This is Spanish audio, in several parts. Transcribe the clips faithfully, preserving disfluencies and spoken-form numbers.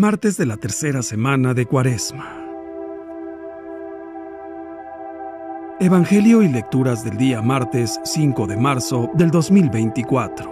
Martes de la tercera semana de Cuaresma. Evangelio y lecturas del día martes cinco de marzo del dos mil veinticuatro.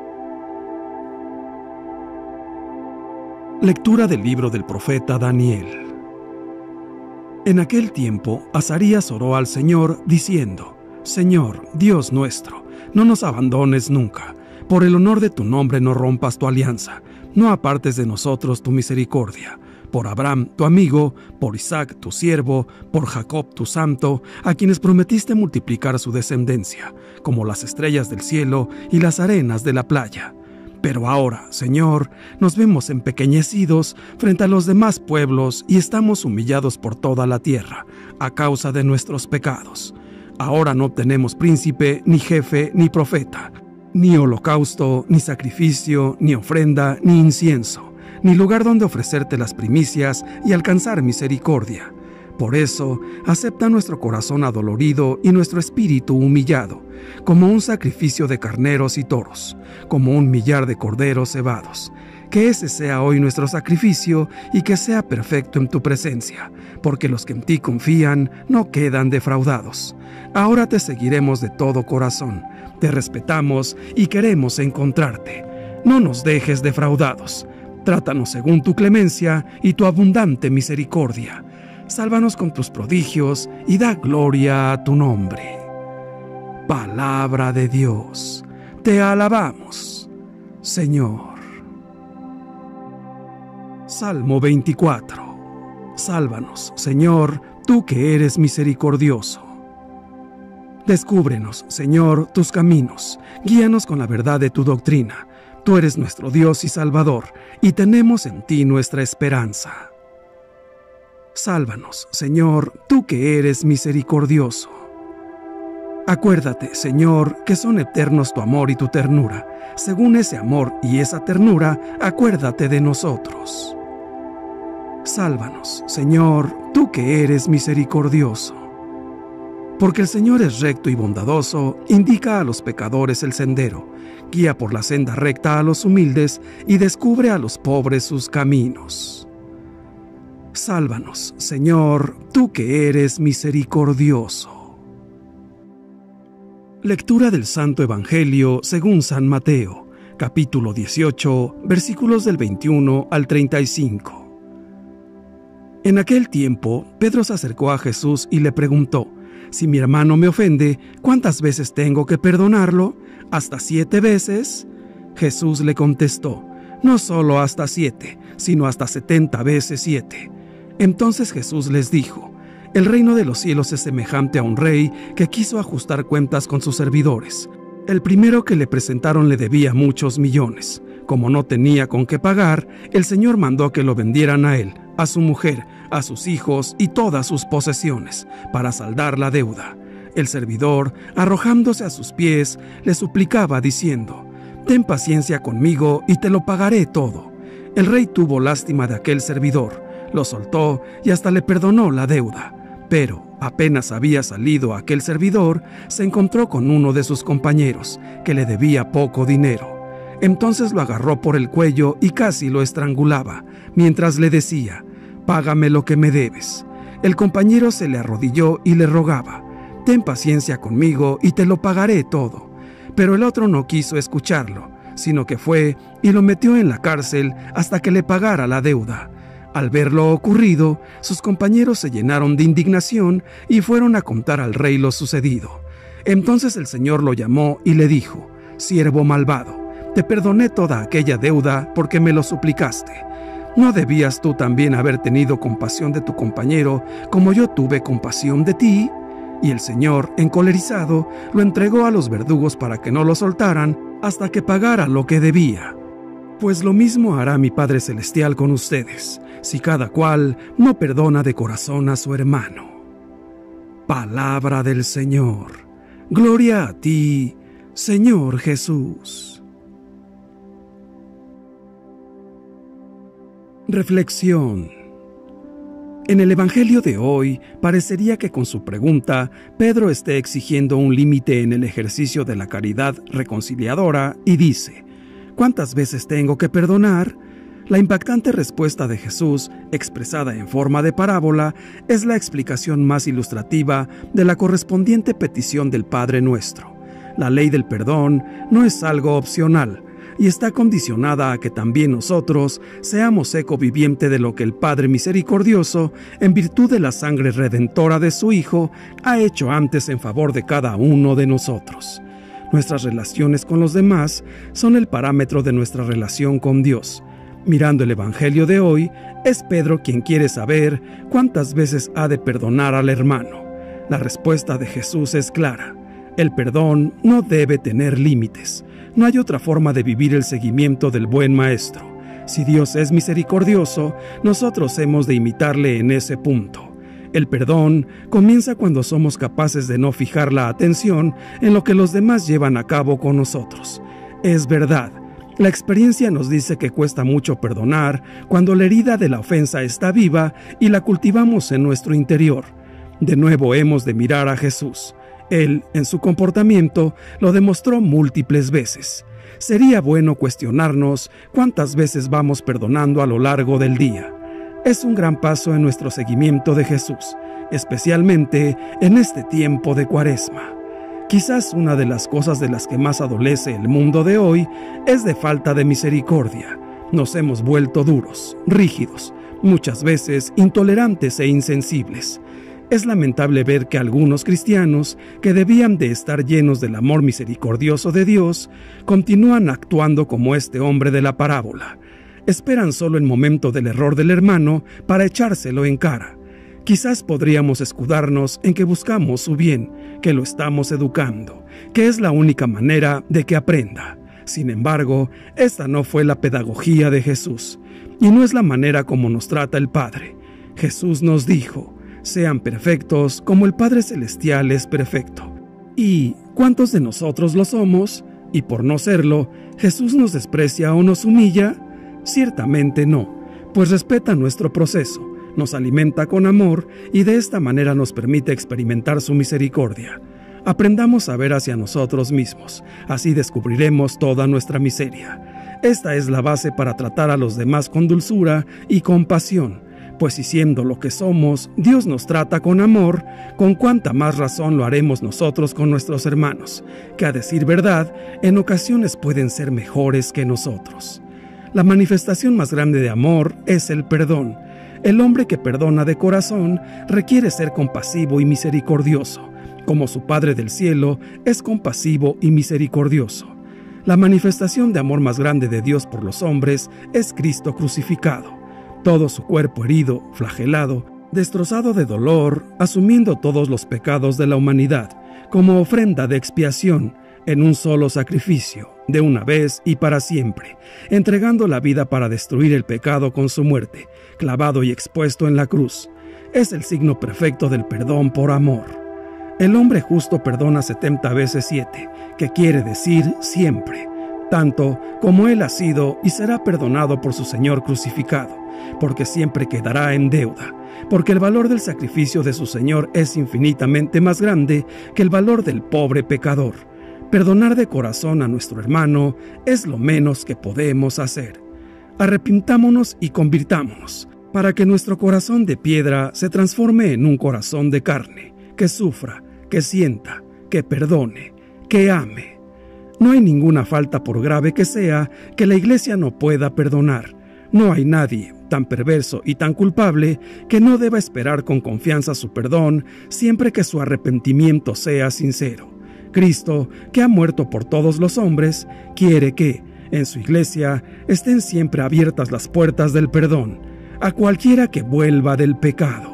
Lectura del libro del profeta Daniel. En aquel tiempo, Azarías oró al Señor, diciendo: Señor, Dios nuestro, no nos abandones nunca. Por el honor de tu nombre no rompas tu alianza, no apartes de nosotros tu misericordia. Por Abraham, tu amigo, por Isaac, tu siervo, por Jacob, tu santo, a quienes prometiste multiplicar su descendencia, como las estrellas del cielo y las arenas de la playa. Pero ahora, Señor, nos vemos empequeñecidos frente a los demás pueblos y estamos humillados por toda la tierra, a causa de nuestros pecados. Ahora no tenemos príncipe, ni jefe, ni profeta, ni holocausto, ni sacrificio, ni ofrenda, ni incienso, ni lugar donde ofrecerte las primicias y alcanzar misericordia. Por eso, acepta nuestro corazón adolorido y nuestro espíritu humillado, como un sacrificio de carneros y toros, como un millar de corderos cebados. Que ese sea hoy nuestro sacrificio y que sea perfecto en tu presencia, porque los que en ti confían no quedan defraudados. Ahora te seguiremos de todo corazón, te respetamos y queremos encontrarte. No nos dejes defraudados. Trátanos según tu clemencia y tu abundante misericordia. Sálvanos con tus prodigios y da gloria a tu nombre. Palabra de Dios. Te alabamos, Señor. Salmo veinticuatro. Sálvanos, Señor, tú que eres misericordioso. Descúbrenos, Señor, tus caminos, guíanos con la verdad de tu doctrina. Tú eres nuestro Dios y Salvador, y tenemos en ti nuestra esperanza. Sálvanos, Señor, tú que eres misericordioso. Acuérdate, Señor, que son eternos tu amor y tu ternura. Según ese amor y esa ternura, acuérdate de nosotros. Sálvanos, Señor, tú que eres misericordioso. Porque el Señor es recto y bondadoso, indica a los pecadores el sendero, guía por la senda recta a los humildes y descubre a los pobres sus caminos. Sálvanos, Señor, tú que eres misericordioso. Lectura del Santo Evangelio según San Mateo, capítulo dieciocho, versículos del veintiuno al treinta y cinco. En aquel tiempo, Pedro se acercó a Jesús y le preguntó: Si mi hermano me ofende, ¿cuántas veces tengo que perdonarlo? ¿Hasta siete veces? Jesús le contestó: No solo hasta siete, sino hasta setenta veces siete. Entonces Jesús les dijo: El reino de los cielos es semejante a un rey que quiso ajustar cuentas con sus servidores. El primero que le presentaron le debía muchos millones. Como no tenía con qué pagar, el Señor mandó que lo vendieran a él, a su mujer, a sus hijos y todas sus posesiones, para saldar la deuda. El servidor, arrojándose a sus pies, le suplicaba diciendo: Ten paciencia conmigo y te lo pagaré todo. El rey tuvo lástima de aquel servidor, lo soltó y hasta le perdonó la deuda. Pero apenas había salido aquel servidor, se encontró con uno de sus compañeros, que le debía poco dinero. Entonces lo agarró por el cuello y casi lo estrangulaba, mientras le decía: Págame lo que me debes. El compañero se le arrodilló y le rogaba: Ten paciencia conmigo y te lo pagaré todo. Pero el otro no quiso escucharlo, sino que fue y lo metió en la cárcel hasta que le pagara la deuda. Al ver lo ocurrido, sus compañeros se llenaron de indignación y fueron a contar al rey lo sucedido. Entonces el Señor lo llamó y le dijo: Siervo malvado, te perdoné toda aquella deuda porque me lo suplicaste. ¿No debías tú también haber tenido compasión de tu compañero como yo tuve compasión de ti? Y el Señor, encolerizado, lo entregó a los verdugos para que no lo soltaran hasta que pagara lo que debía. Pues lo mismo hará mi Padre Celestial con ustedes, si cada cual no perdona de corazón a su hermano. Palabra del Señor. Gloria a ti, Señor Jesús. Reflexión. En el Evangelio de hoy, parecería que con su pregunta, Pedro esté exigiendo un límite en el ejercicio de la caridad reconciliadora y dice: ¿Cuántas veces tengo que perdonar? La impactante respuesta de Jesús, expresada en forma de parábola, es la explicación más ilustrativa de la correspondiente petición del Padre Nuestro. La ley del perdón no es algo opcional y está condicionada a que también nosotros seamos eco viviente de lo que el Padre Misericordioso, en virtud de la sangre redentora de su Hijo, ha hecho antes en favor de cada uno de nosotros. Nuestras relaciones con los demás son el parámetro de nuestra relación con Dios. Mirando el Evangelio de hoy, es Pedro quien quiere saber cuántas veces ha de perdonar al hermano. La respuesta de Jesús es clara. El perdón no debe tener límites. No hay otra forma de vivir el seguimiento del buen maestro. Si Dios es misericordioso, nosotros hemos de imitarle en ese punto. El perdón comienza cuando somos capaces de no fijar la atención en lo que los demás llevan a cabo con nosotros. Es verdad. La experiencia nos dice que cuesta mucho perdonar cuando la herida de la ofensa está viva y la cultivamos en nuestro interior. De nuevo hemos de mirar a Jesús. Él, en su comportamiento, lo demostró múltiples veces. Sería bueno cuestionarnos cuántas veces vamos perdonando a lo largo del día. Es un gran paso en nuestro seguimiento de Jesús, especialmente en este tiempo de Cuaresma. Quizás una de las cosas de las que más adolece el mundo de hoy es de falta de misericordia. Nos hemos vuelto duros, rígidos, muchas veces intolerantes e insensibles. Es lamentable ver que algunos cristianos, que debían de estar llenos del amor misericordioso de Dios, continúan actuando como este hombre de la parábola. Esperan solo el momento del error del hermano para echárselo en cara. Quizás podríamos escudarnos en que buscamos su bien, que lo estamos educando, que es la única manera de que aprenda. Sin embargo, esta no fue la pedagogía de Jesús, y no es la manera como nos trata el Padre. Jesús nos dijo: sean perfectos como el Padre Celestial es perfecto. ¿Y cuántos de nosotros lo somos? Y por no serlo, ¿Jesús nos desprecia o nos humilla? Ciertamente no, pues respeta nuestro proceso, nos alimenta con amor y de esta manera nos permite experimentar su misericordia. Aprendamos a ver hacia nosotros mismos, así descubriremos toda nuestra miseria. Esta es la base para tratar a los demás con dulzura y compasión, pues si siendo lo que somos, Dios nos trata con amor, con cuánta más razón lo haremos nosotros con nuestros hermanos, que a decir verdad, en ocasiones pueden ser mejores que nosotros. La manifestación más grande de amor es el perdón. El hombre que perdona de corazón requiere ser compasivo y misericordioso, como su Padre del cielo es compasivo y misericordioso. La manifestación de amor más grande de Dios por los hombres es Cristo crucificado. Todo su cuerpo herido, flagelado, destrozado de dolor, asumiendo todos los pecados de la humanidad, como ofrenda de expiación, en un solo sacrificio, de una vez y para siempre, entregando la vida para destruir el pecado con su muerte, clavado y expuesto en la cruz. Es el signo perfecto del perdón por amor. El hombre justo perdona setenta veces siete, que quiere decir siempre, tanto como él ha sido y será perdonado por su Señor crucificado, porque siempre quedará en deuda, porque el valor del sacrificio de su Señor es infinitamente más grande que el valor del pobre pecador. Perdonar de corazón a nuestro hermano es lo menos que podemos hacer. Arrepintámonos y convirtámonos, para que nuestro corazón de piedra se transforme en un corazón de carne, que sufra, que sienta, que perdone, que ame. No hay ninguna falta, por grave que sea, que la Iglesia no pueda perdonar. No hay nadie tan perverso y tan culpable que no deba esperar con confianza su perdón siempre que su arrepentimiento sea sincero. Cristo, que ha muerto por todos los hombres, quiere que, en su Iglesia, estén siempre abiertas las puertas del perdón, a cualquiera que vuelva del pecado.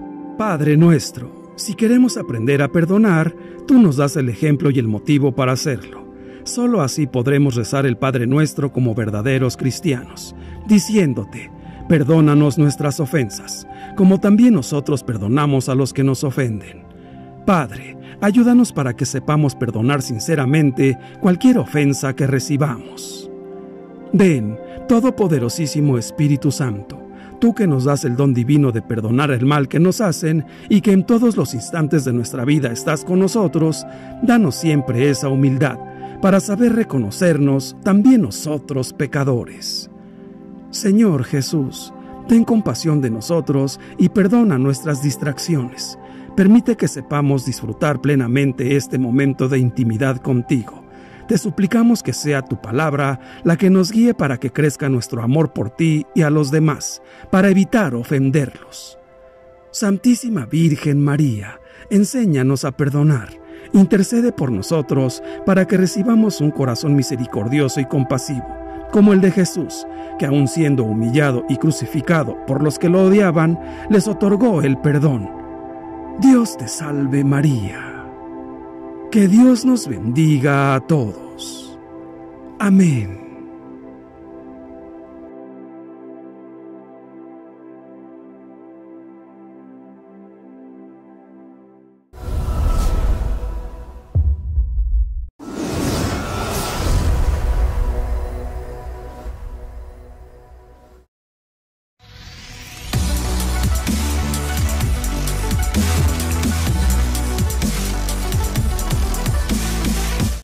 Padre nuestro, si queremos aprender a perdonar, tú nos das el ejemplo y el motivo para hacerlo. Solo así podremos rezar el Padre Nuestro como verdaderos cristianos, diciéndote: perdónanos nuestras ofensas, como también nosotros perdonamos a los que nos ofenden. Padre, ayúdanos para que sepamos perdonar sinceramente cualquier ofensa que recibamos. Ven, Todopoderosísimo Espíritu Santo, tú que nos das el don divino de perdonar el mal que nos hacen y que en todos los instantes de nuestra vida estás con nosotros, danos siempre esa humildad para saber reconocernos también nosotros pecadores. Señor Jesús, ten compasión de nosotros y perdona nuestras distracciones. Permite que sepamos disfrutar plenamente este momento de intimidad contigo. Te suplicamos que sea tu palabra la que nos guíe para que crezca nuestro amor por ti y a los demás, para evitar ofenderlos. Santísima Virgen María, enséñanos a perdonar. Intercede por nosotros para que recibamos un corazón misericordioso y compasivo, como el de Jesús, que aun siendo humillado y crucificado por los que lo odiaban, les otorgó el perdón. Dios te salve María. Que Dios nos bendiga a todos. Amén.